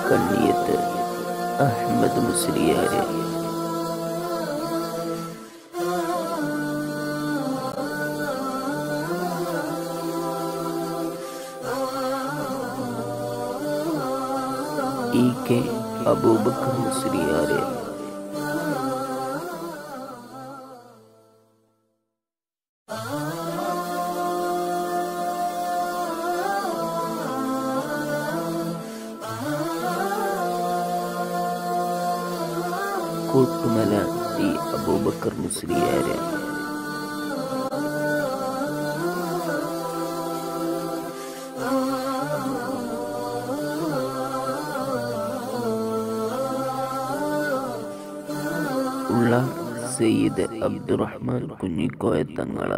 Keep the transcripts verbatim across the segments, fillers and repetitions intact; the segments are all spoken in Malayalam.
Kanniyath Ahmad Musliyar. E K Abubakar Musliyar. Koottumala T Abubakar Musliyar. ഉള്ള Sayyid Abdurahman Kunhikoya Thangal.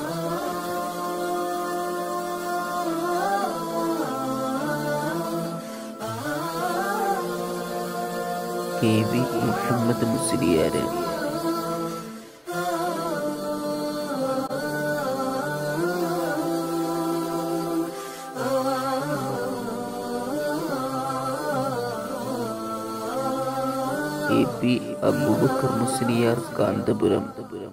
K V Muhammad Musliyar. A P Abubakar Musliyar Kanthapuram.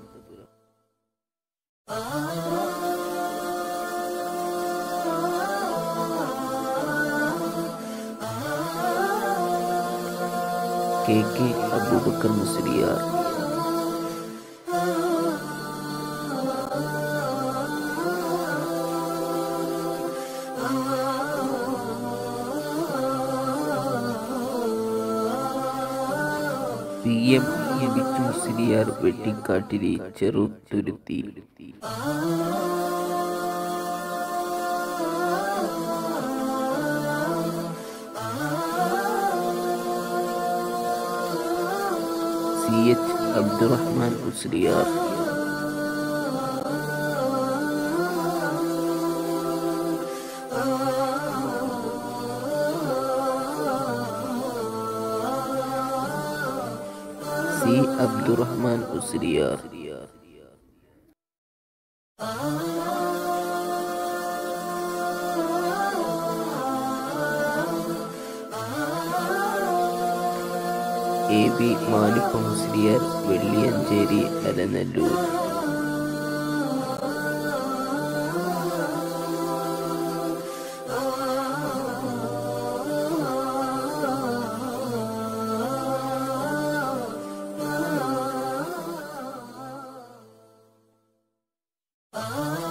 K K Abubakar Musliyar. P M Ebichu Musliyar Vettikkattiri Cheruthuruthi. C H Abdurahman Musliyar. C Abdurahman Musliyar. A B Malik Musliyar Velliyancheri Alanallur. Ah